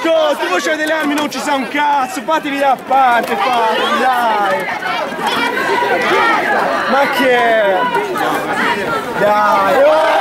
ascolti, voi c'avete le armi, non ci sa un cazzo, fatevi da parte, fatevi, dai! Ma che è? Dai! Oh!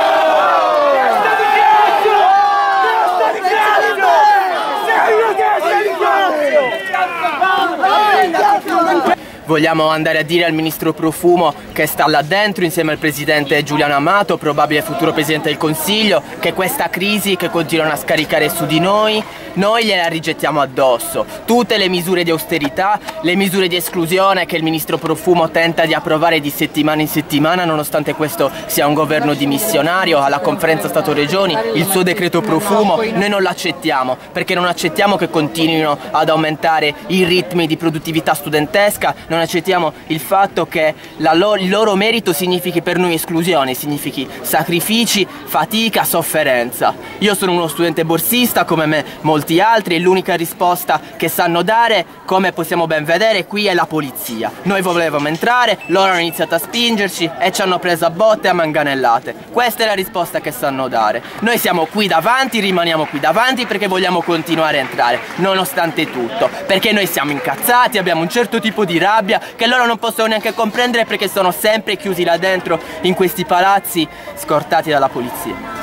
Vogliamo andare a dire al ministro Profumo, che sta là dentro insieme al presidente Giuliano Amato, probabile futuro presidente del Consiglio, che questa crisi che continuano a scaricare su di noi gliela rigettiamo addosso. Tutte le misure di austerità, le misure di esclusione che il ministro Profumo tenta di approvare di settimana in settimana, nonostante questo sia un governo dimissionario, alla conferenza Stato-Regioni, il suo decreto Profumo, noi non l'accettiamo, perché non accettiamo che continuino ad aumentare i ritmi di produttività studentesca, non accettiamo il fatto che il loro merito significhi per noi esclusione, significhi sacrifici, fatica, sofferenza. Io sono uno studente borsista come me molti altri e l'unica risposta che sanno dare, come possiamo ben vedere, qui è la polizia. Noi volevamo entrare, loro hanno iniziato a spingerci e ci hanno preso a botte e a manganellate. Questa è la risposta che sanno dare. Noi siamo qui davanti, rimaniamo qui davanti perché vogliamo continuare a entrare, nonostante tutto, perché noi siamo incazzati, abbiamo un certo tipo di rabbia che loro non possono neanche comprendere perché sono sempre chiusi là dentro in questi palazzi scortati dalla polizia.